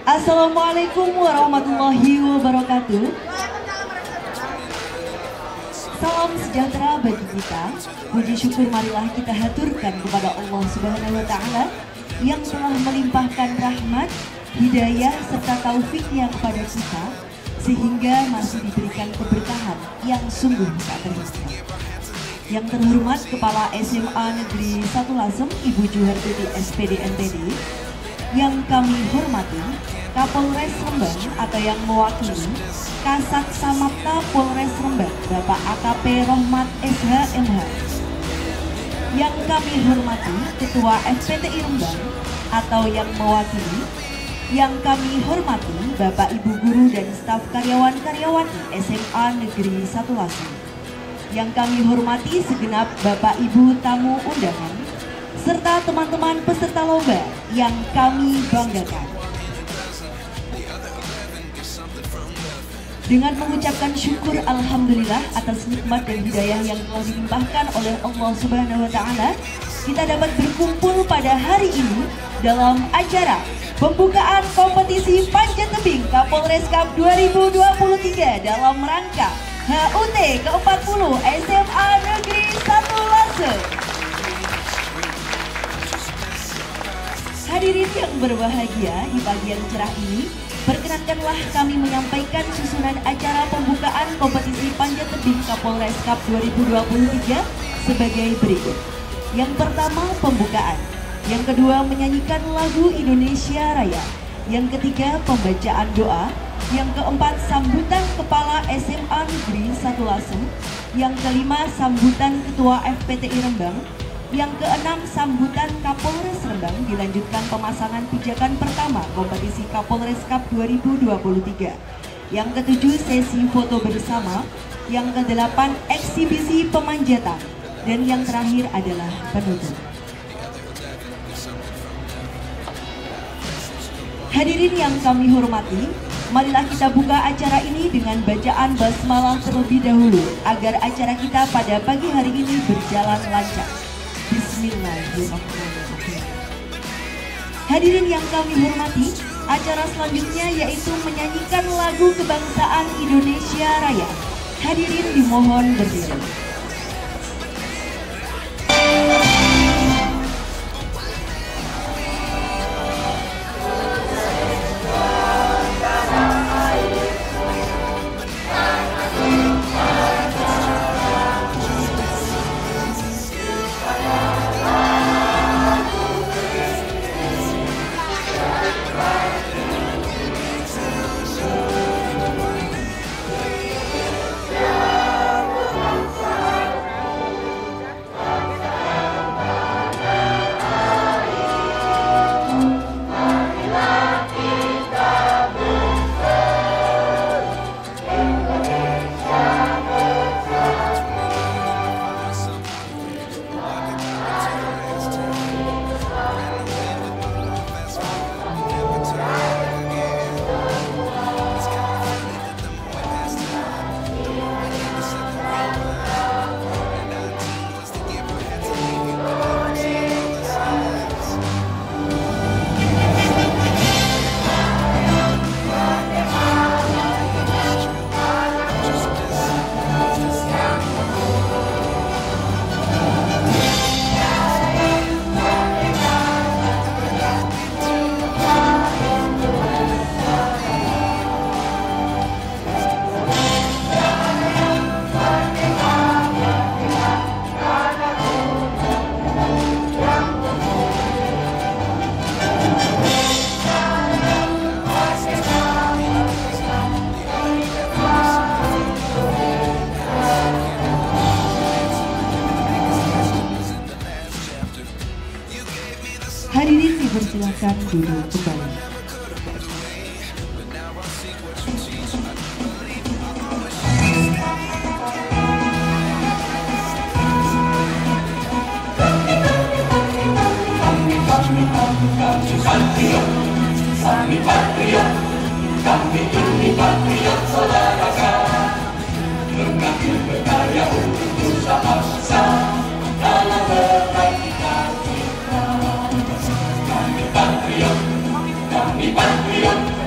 Assalamualaikum warahmatullahi wabarakatuh. Salam sejahtera bagi kita. Puji syukur marilah kita haturkan kepada Allah Subhanahu wa Ta'ala yang telah melimpahkan rahmat, hidayah serta taufiknya kepada kita sehingga masih diberikan keberkahan yang sungguh tak terhingga. Yang terhormat Kepala SMA Negeri 1 Lasem Ibu Juhartiti SPD NTD, yang kami hormati Kapolres Rembang atau yang mewakili Kasat Samapta Polres Rembang Bapak AKP Rohmat SH.MH, yang kami hormati Ketua FPTI Rembang atau yang mewakili, yang kami hormati Bapak Ibu Guru dan staf karyawan-karyawati SMA Negeri 1 Lasem, yang kami hormati segenap Bapak Ibu tamu undangan, serta teman-teman peserta lomba yang kami banggakan. Dengan mengucapkan syukur alhamdulillah atas nikmat dan hidayah yang telah dilimpahkan oleh Allah Subhanahu wa Ta'ala, kita dapat berkumpul pada hari ini dalam acara pembukaan kompetisi Panjat Tebing Kapolres Cup 2023 dalam rangka HUT ke-40 SMA Negeri 1 Lasem. Hadirin yang berbahagia, di pagi yang cerah ini, perkenankanlah kami menyampaikan susunan acara pembukaan kompetisi Panjat Tebing Kapolres Cup 2023 sebagai berikut. Yang pertama, pembukaan. Yang kedua, menyanyikan lagu Indonesia Raya. Yang ketiga, pembacaan doa. Yang keempat, sambutan Kepala SMA Negeri 1 Lasem. Yang kelima, sambutan Ketua FPTI Rembang. Yang keenam, sambutan Kapolres Rembang, dilanjutkan pemasangan pijakan pertama kompetisi Kapolres Cup 2023. Yang ketujuh, sesi foto bersama. Yang kedelapan, eksibisi pemanjatan. Dan yang terakhir adalah penutup. Hadirin yang kami hormati, marilah kita buka acara ini dengan bacaan basmalah terlebih dahulu agar acara kita pada pagi hari ini berjalan lancar. Bismillahirrahmanirrahim. Hadirin yang kami hormati, acara selanjutnya yaitu menyanyikan lagu kebangsaan Indonesia Raya. Hadirin dimohon berdiri. Hadirin dipersilakan duduk kembali. Kami patriot, kami ini patriot saudarakan, mengabdi berkarya untuk nusa bangsa dalam berbangkitkan cita. Kami patriot,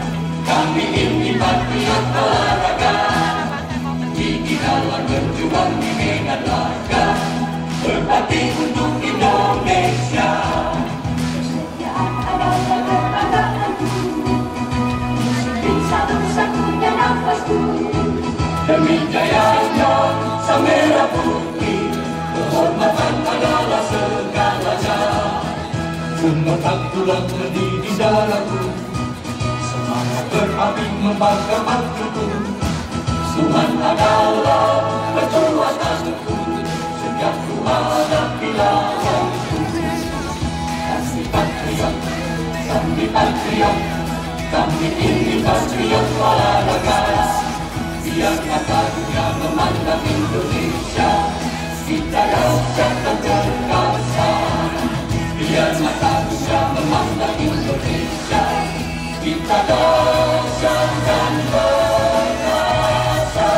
merah putih, kehormatan adalah segalanya. Gemetar tulang mendidih darahku, semangat berapi membakar matiku. Tuhan adalah perjuanganku, sejak ku hadapi lawanku. Kami patriot, kami patriot, kami ini patriot olahraga. Biar mata dunia memandang Indonesia, kita dahsyat dan perkasa. Biar mata dunia memandang Indonesia, kita dahsyat dan perkasa.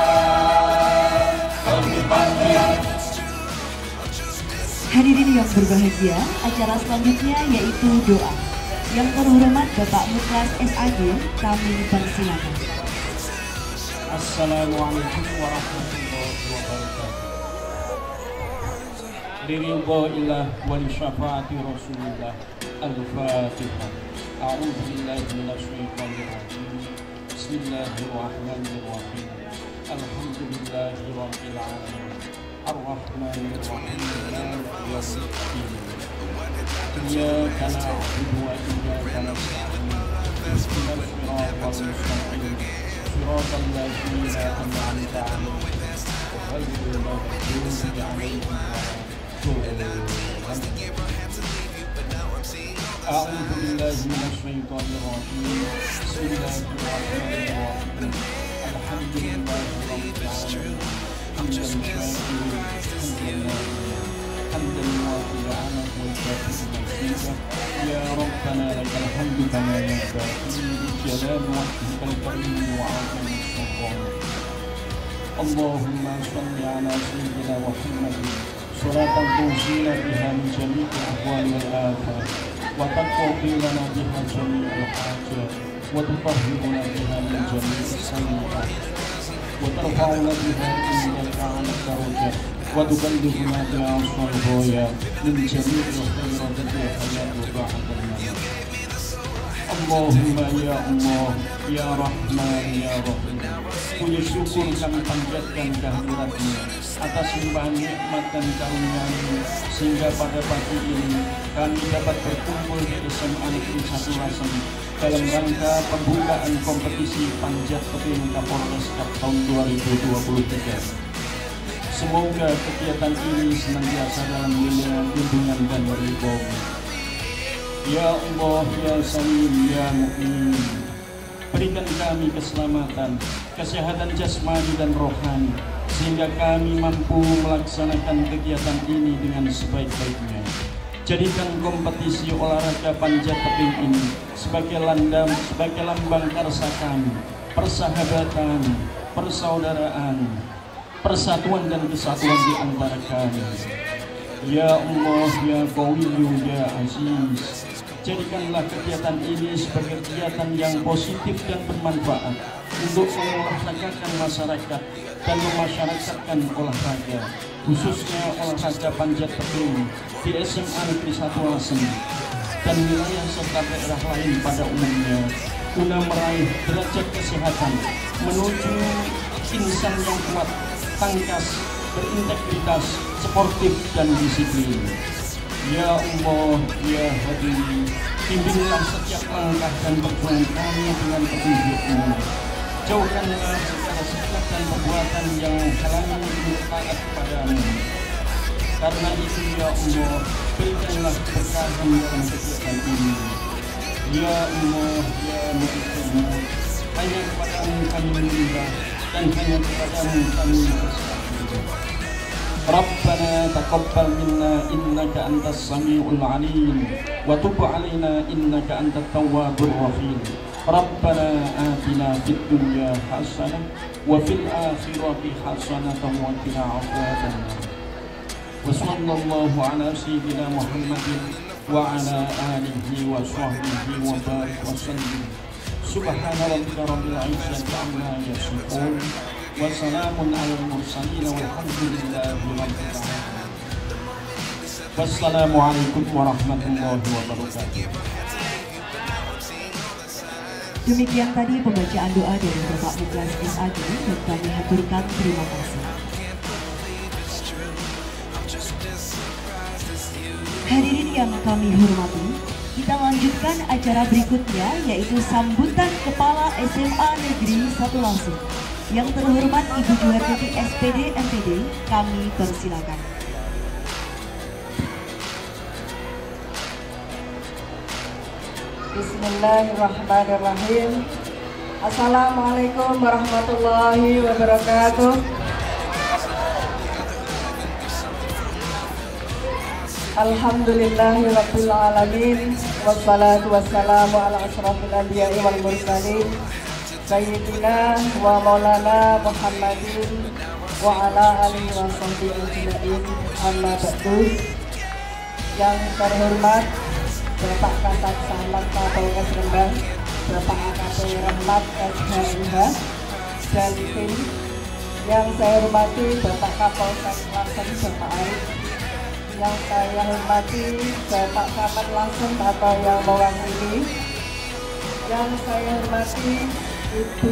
Kami patriot. Hadirin yang berbahagia, acara selanjutnya yaitu doa. Yang terhormat Bapak Muklas SAG, kami persilakan. Assalamualaikum warahmatullahi wabarakatuh. Liridha ilah wali syafaati Rasulullah. Al-Fatihah. A'udzu billahi minasyaitonir rajim. Bismillahirrahmanirrahim. Alhamdulillahi rabbil alamin. Ar-Rahmanir Rahim. Maliki yaumiddin. Iyyaka na'budu wa iyyaka nasta'in. Ihdinas siratal mustaqim. صراط الذين أنعمت عليهم غير المغضوب عليهم ولا الضالين. أعوذ بالله من الشيطان الرجيم. بسم الله الرحمن الرحيم. الحمد لله رب العالمين. حمدا شاكرا حمدا يوافي نعمه ويكافئ مزيدا. يا ربنا لك الحمد كما ينبغي لجلال وجهك الكريم وعظيم سلطانك. اللهم صل على سيدنا محمد صلاة توصينا بها من جميع الأهوال والآفات، وتقضي لنا بها جميع الحاجات، وتطهرنا بها من جميع السيئات، وترفعنا بها عندك على الدرجات، وتبلغنا بها أقصى الغايات من جميع الخيرات في الحياة وبعد الممات. اللهم ya Allah, ya Rahman, ya Rahim. Puji syukur kami panjatkan kehadirat-Mu atas limpahan nikmat dan karunia-Mu, sehingga pada pagi ini kami dapat berkumpul di SMA Negeri 1 Lasem dalam rangka pembukaan kompetisi panjat tebing Kapolres Cup tahun 2023. Semoga kegiatan ini senantiasa dalam lindungan dan ridho-Mu. Ya Allah, ya Salim, ya Mu'min, berikan kami keselamatan, kesehatan jasmani dan rohani, sehingga kami mampu melaksanakan kegiatan ini dengan sebaik-baiknya. Jadikan kompetisi olahraga panjat tebing ini sebagai lambang karsa kami, persahabatan, persaudaraan, persatuan dan kesatuan di antara kami. Ya Allah, ya Qawiyyu, ya Aziz, jadikanlah kegiatan ini sebagai kegiatan yang positif dan bermanfaat untuk mengolahragakan masyarakat dan memasyarakatkan olahraga, khususnya olahraga panjat tebing di SMA Negeri 1 Lasem dan wilayah serta daerah lain pada umumnya, guna meraih derajat kesehatan menuju insan yang kuat, tangkas, berintegritas, sportif dan disiplin. Ya Allah, ya Hadi, bimbinglah setiap langkah dan perjuangan kami dengan petunjuk-Mu. Jauhkanlah segala sikap dan perbuatan yang menghalangi untuk taat kepada-Mu. Karena itu ya Allah, berikanlah keberkahan dalam kegiatan ini. Ya Allah, ya Mu'min, hanya kepada-Mu kami menyembah dan hanya kepada-Mu kami berserah. Rabbana taqabbal minna innaka antas samiul alim wa tub alaina innaka antat tawwabur rahim. Rabbana atina fid dunya hasanah wa fil akhirati hasanah wa qina adzabannar. Wa sallallahu ala sayyidina Muhammadin wa ala alihi wa sahbihi wa barik wa sallim. Subhana rabbika rabbil izzati amma yasifun. Wassalamun alal mursalin walhamdulillahi rabbil alamin. Wassalamualaikum warahmatullahi wabarakatuh. Demikian tadi pembacaan doa dari Bapak Muklas SAG dan kami haturkan terima kasih. Hadirin yang kami hormati, kita lanjutkan acara berikutnya yaitu sambutan Kepala SMA Negeri 1 Lasem. Yang terhormat Ibu Juhartiti SPD MPD, kami persilakan. Bismillahirrahmanirrahim. Assalamualaikum warahmatullahi wabarakatuh. Alhamdulillahirabbil alamin wassalatu wassalamu ala asrofil anbiya'i wal mursalin sayyidina wa maulana Muhammadin wa ala alihi wa sahbihi ajma'in, amma ba'du. Yang terhormat Bapak Kasat Samad Kapolres Rembang, Bapak AKP Rahmat SHIH dan tim. Yang saya hormati Bapak Kapolsek Lasem Bapak Arif, yang saya hormati Bapak Camat Lasem atau yang mewakili, yang saya hormati Ibu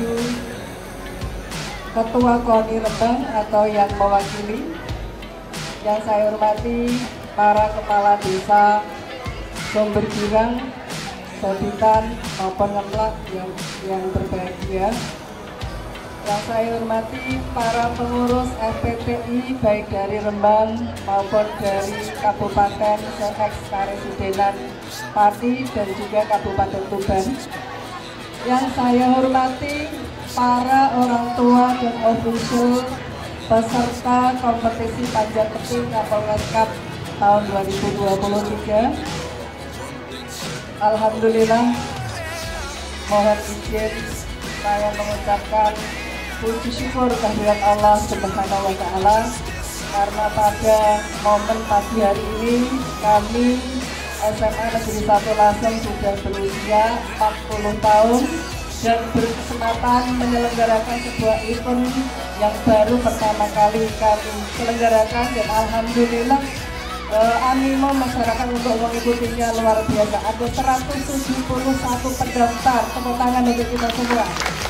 Ketua KONI Rembang atau yang mewakili, yang saya hormati para kepala desa Sumber Girang, Soditan maupun Ngemplak yang berbahagia. Yang saya hormati para pengurus FPPI baik dari Rembang maupun dari Kabupaten Karesidenan Pati dan juga Kabupaten Tuban. Yang saya hormati para orang tua dan ofisial peserta kompetisi panjat tebing Kapolres Cup tahun 2023. Alhamdulillah, mohon izin saya mengucapkan puji syukur kehadirat Allah Subhanahu wa Ta'ala, karena pada momen pagi hari ini kami SMA Negeri 1 Lasem sudah berusia 40 tahun dan berkesempatan menyelenggarakan sebuah event yang baru pertama kali kami selenggarakan, dan alhamdulillah animo masyarakat untuk mengikutinya luar biasa. Ada 171 pendaftar. Tepuk tangan untuk kita semua.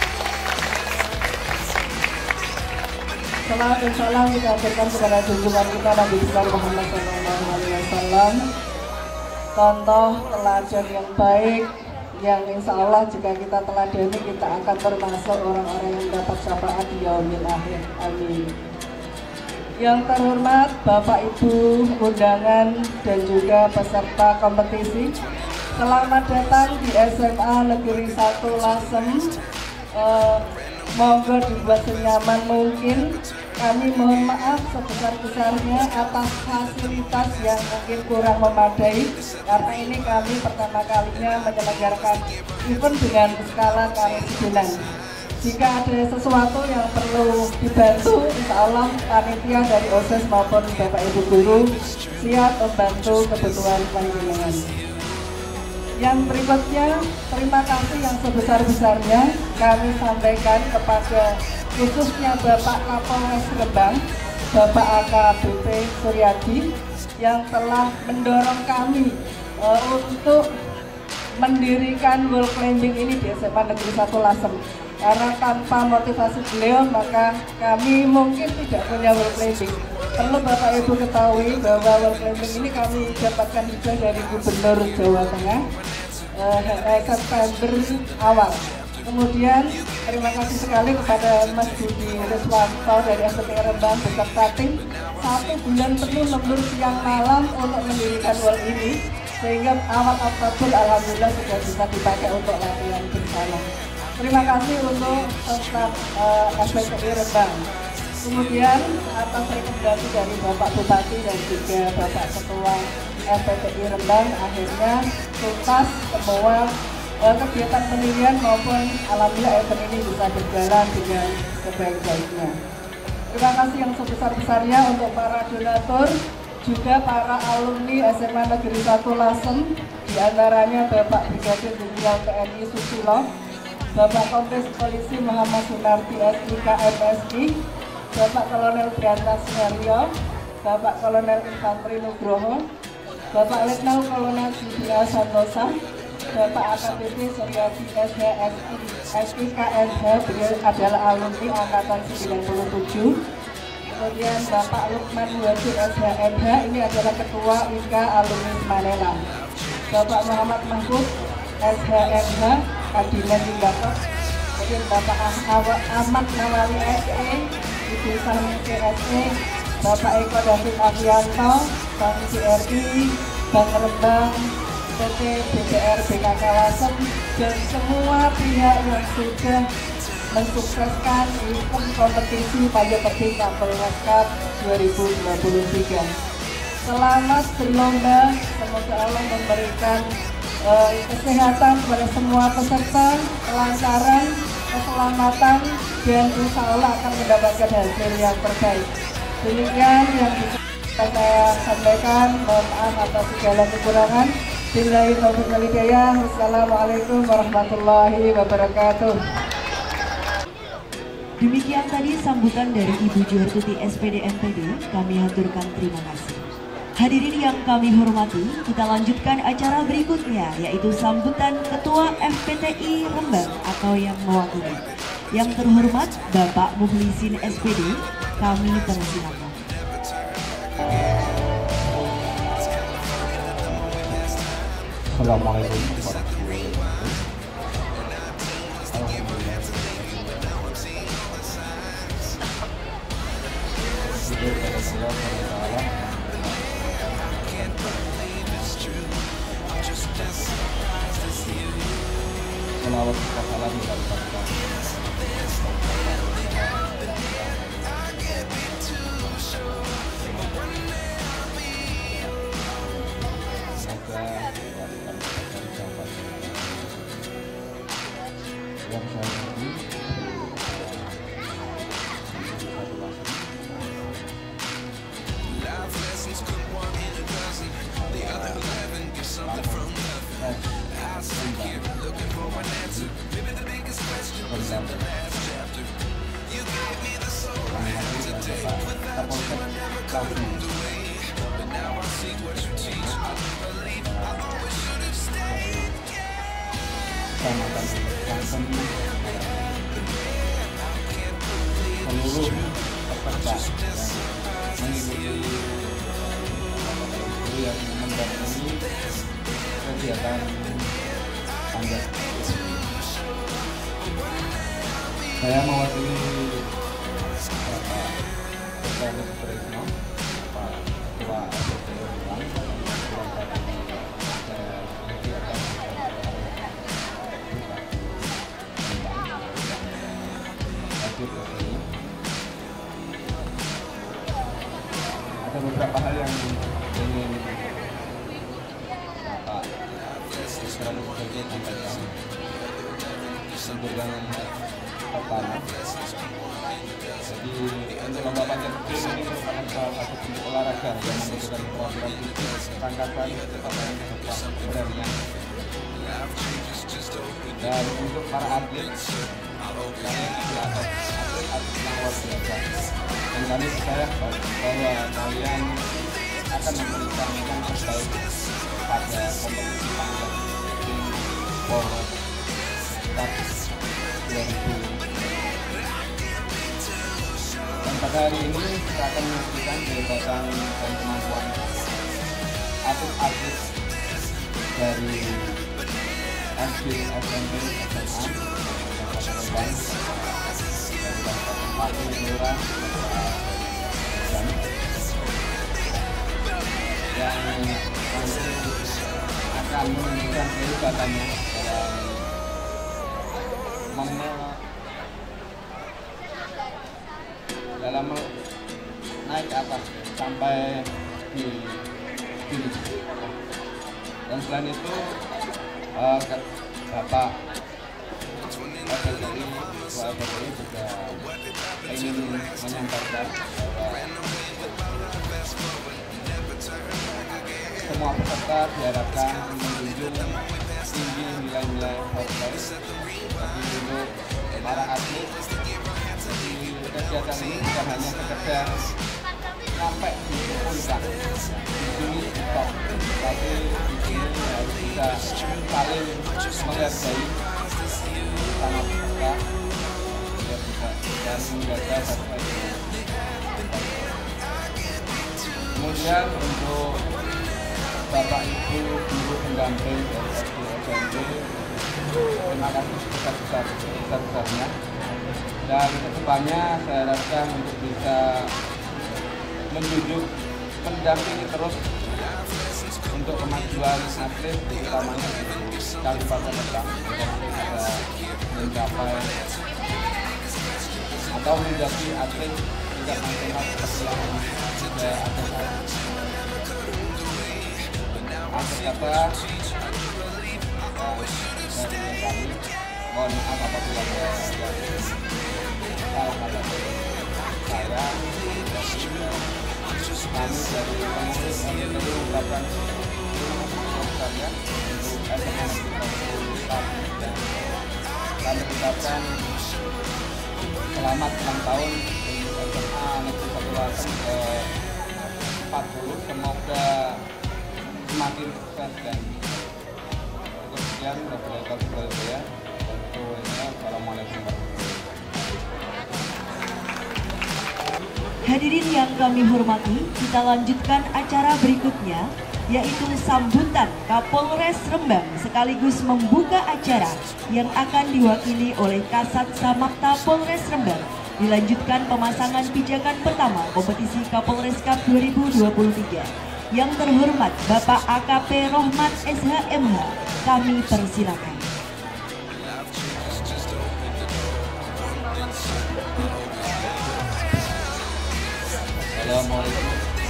Salam dan salam kita aturkan kepada junjungan kita Nabi besar Muhammad SAW. Contoh teladan yang baik, yang insya Allah jika kita teladani kita akan termasuk orang-orang yang dapat syafaat di yaumil akhir. Amin. Yang terhormat Bapak Ibu undangan dan juga peserta kompetisi, selamat datang di SMA Negeri 1 Lasem. Monggo dibuat senyaman mungkin. Kami mohon maaf sebesar-besarnya atas fasilitas yang mungkin kurang memadai, karena ini kami pertama kalinya menyelenggarakan event dengan skala karesidenan. Jika ada sesuatu yang perlu dibantu, insya Allah panitia dari OSIS maupun Bapak Ibu Guru siap membantu kebutuhan panjenengan. Yang berikutnya, terima kasih yang sebesar-besarnya kami sampaikan kepada khususnya Bapak Kapolres Rembang, Bapak AKBP Suryadi, yang telah mendorong kami untuk mendirikan wall climbing ini di SMA Negeri 1 Lasem. Karena tanpa motivasi beliau maka kami mungkin tidak punya wall climbing. Perlu Bapak Ibu ketahui bahwa wall climbing ini kami dapatkan juga dari Gubernur Jawa Tengah September awal. Kemudian terima kasih sekali kepada Mas Budi Riswanto dari SPT Rembang beserta tim 1 bulan penuh lembur siang malam untuk mendirikan wall ini, sehingga awal Oktober alhamdulillah sudah bisa dipakai untuk latihan bersama. Terima kasih untuk staf SPTI Rembang. Kemudian atas rekomendasi dari Bapak Bupati dan juga Bapak Ketua SPTI Rembang, akhirnya tuntas semua kegiatan pendirian maupun alhamdulillah event ini bisa berjalan dengan sebaik-baiknya. Terima kasih yang sebesar-besarnya untuk para donatur, juga para alumni SMA Negeri 1 Lasem, diantaranya Bapak Brigadir Jenderal TNI Susilo, Bapak Kompes Polisi Muhammad Sunardi SIK MSI, Bapak Kolonel Brantas Suharyo, Bapak Kolonel Infanteri Nugroho, Bapak Letnan Kolonel Judina Santosa, Bapak AKBP Suryadi SHSI SIKSH, beliau adalah alumni Angkatan 97. Kemudian Bapak Lukman Wadi SHMH, ini adalah Ketua IKA Alumni Manelang. Bapak Muhammad Mahfud SHMH, Kadilan Limbatok. Kemudian Bapak Ahmad Nawawi SE, Ibu Sahmi SE, Bapak Eko David Avianto, Bank CRI, Bank Rembang, PT BCR BKK Lasem, dan semua pihak yang sudah mensukseskan event kompetisi Panjat Tebing Kapolres Cup 2023. Selamat berlomba, semoga Allah memberikan kesehatan kepada semua peserta, kelancaran, keselamatan, dan insya Allah akan mendapatkan hasil yang terbaik. Demikian yang bisa saya sampaikan, mohon maaf atas segala kekurangan. Billahi taufiq wal hidayah. Wassalamualaikum warahmatullahi wabarakatuh. Demikian tadi sambutan dari Ibu Juhartuti SPD MPD, kami haturkan terima kasih. Hadirin yang kami hormati, kita lanjutkan acara berikutnya, yaitu sambutan Ketua FPTI Rembang atau yang mewakili. Yang terhormat Bapak Mukhlisin SPD, kami persilakan. Assalamualaikum warahmatullahi wabarakatuh. Selawat kita salam seluruh peserta mengikuti yang mendampingi kegiatan panjat. Saya mewakili Bapak Sekretaris Presno, Pak Ketua FPTI Rembang, ada beberapa hal yang ingin Bapak Sekretaris Presno sampaikan. Untuk yang pertama, jadi untuk lomba panjat tebing ini merupakan salah satu bentuk olahraga yang membutuhkan keterampilan fisik, ketangkasan, kecepatan, serta keberanian. Dan untuk para atlet, kalian di atas atlet-atlet yang luar biasa. Dan kami percaya bahwa kalian akan memberikan yang terbaik pada kompetisi panjat tebing Polres Cup 2000. Dan pada hari ini kita akan menyaksikan kehebatan dan kemampuan atlet-atlet dari SD, SMP, SMA, Kabupaten Rembang, Kabupaten Kelurahan, dan yang nanti akan menunjukkan kehebatannya dalam naik ke atas sampai di finish. Dan selain itu Bapak FPTI, Ketua FPTI juga ingin menyampaikan bahwa semua peserta diharapkan menjunjung tinggi nilai-nilai fair play. Tapi untuk para atlet, jadi kegiatan ini bukan hanya sekedar sampai di puncak, di sini stop, tapi di sini harus bisa saling menghargai sama peserta biar bisa dan menjaga fair play. Kemudian untuk Bapak Ibu guru pendamping dari SD SMP, terima kasih sebesar-besarnya. Dan kedepannya saya harapkan untuk bisa menjunjung mendampingi terus untuk kemajuan atlet, utamanya di Kabupaten Lebak, bisa mencapai atau menjadi atlet tingkat nasional seperti yang sudah ada saat ini. Akhir kata dari kami, mohon maaf apabila ada salah kata saya. Kami dari pengurus kami mengucapkan terima kasih untuk SMS dan kami ucapkan selamat ulang tahun SMA Negeri 1 Lasem ke-40. Semoga semakin sukses dan cukup sekian. Assalamualaikum warahmatullahi wabarakatuh. Hadirin yang kami hormati, kita lanjutkan acara berikutnya, yaitu sambutan Kapolres Rembang sekaligus membuka acara yang akan diwakili oleh Kasat Samapta Polres Rembang. Dilanjutkan pemasangan pijakan pertama kompetisi Kapolres Cup 2023. Yang terhormat Bapak AKP Rohmat SHMH, kami persilakan. Assalamualaikum.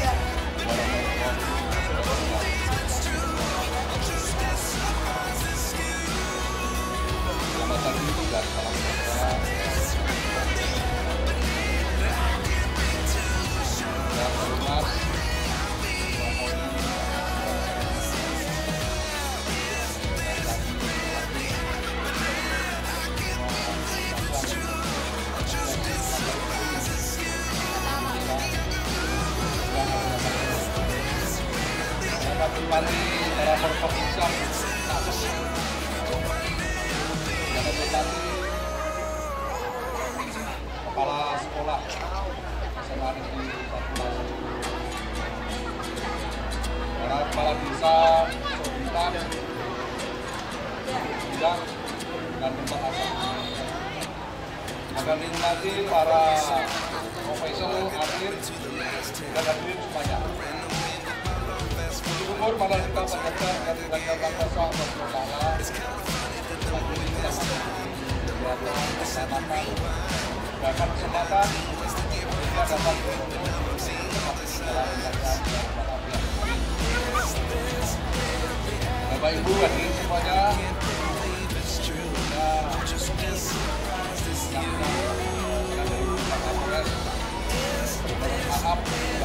Selamat pagi dan salam sejahtera. Yang terhormat kembali para perpusat dan tadi kepala sekolah SMA Negeri 1 Lasem, para kepala desa, Sobintan, Bidang, dan tempat asal. Akan dinikmati para profesor, atlet, dan hadirin semuanya. Umur pada kita berkata dari rakyat bangsa Allah Taala, majelis ulama, keselamatan, bahkan kesempatan kita dapat dalam bacaan dan Bapak Ibu hadirin semuanya, maaf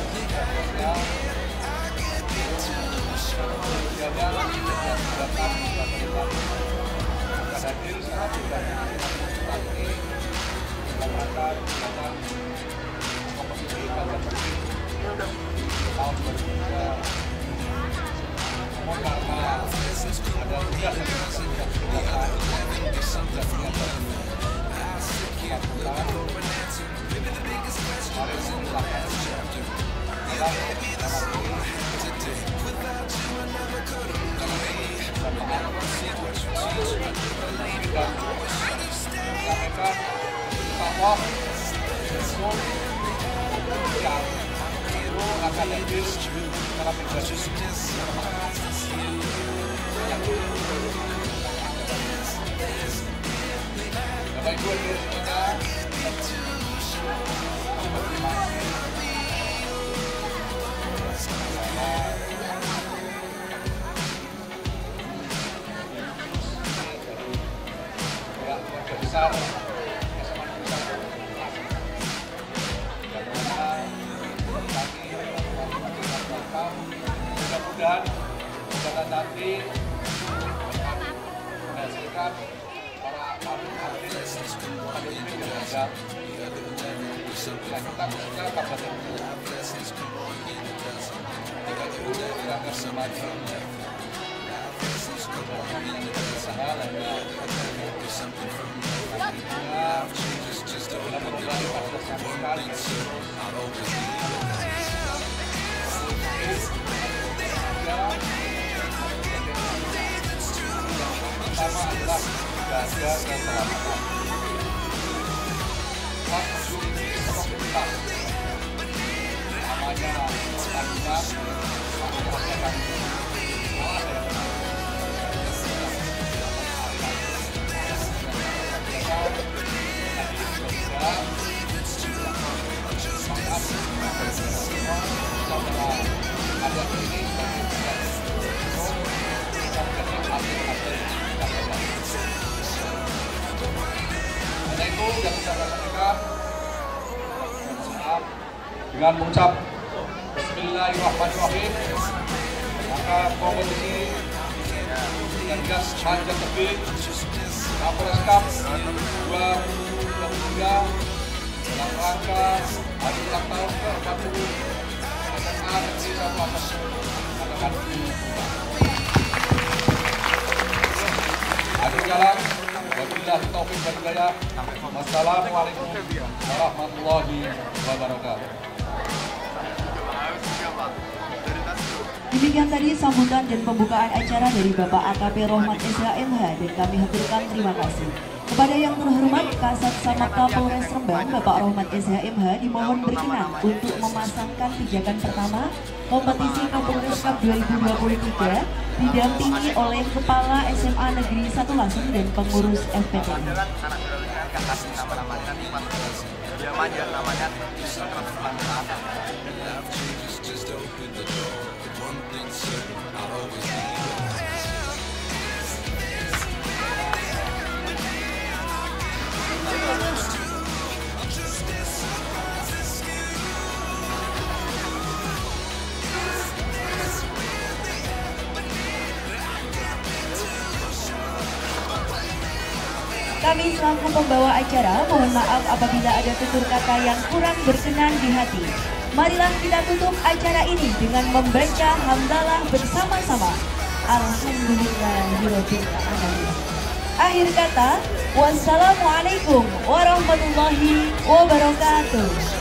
akan hadir dalam pribadi Bapak Ibu hadirin semuanya, keluarga besar mudah-mudahan kegiatan nanti menghasilkan para atlet yang ada kita khususnya kabupaten kita akan semaju usaha lainnya Pertama adalah jaga keselamatan. Waktu ini kita namanya pertandingan karena itu yang kita laksanakan dengan mengucap Bismillahirrahmanirrahim, maka kompetisi dengan gas panjang terbit Kapolres Cup 2023 dalam rangka hari ulang tahun ke-40 SMA Negeri 1 akan akhir jalan. Wabillahi taufiq wal hidayah. Wassalamualaikum warahmatullahi wabarakatuh. Demikian tadi sambutan dan pembukaan acara dari Bapak AKP Rohmat SHMH, dan kami haturkan terima kasih. Kepada yang terhormat Kasat Samapta Polres Rembang Bapak Rohmat SHMH dimohon berkenan untuk memasangkan pijakan pertama kompetisi Kapolres Cup 2023 didampingi oleh Kepala SMA Negeri 1 Lasem dan pengurus FPTI. Kami selaku pembawa acara mohon maaf apabila ada tutur kata yang kurang berkenan di hati. Marilah kita tutup acara ini dengan membaca hamdalah bersama-sama. Alhamdulillahirabbil alamin. Akhir kata, wassalamualaikum warahmatullahi wabarakatuh.